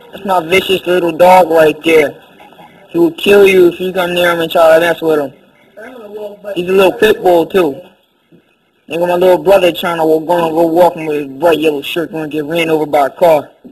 That's my vicious little dog right there. He will kill you if you come near him and try to mess with him. He's a little pit bull too. And my little brother trying to go walking with his bright yellow shirt, going to get ran over by a car.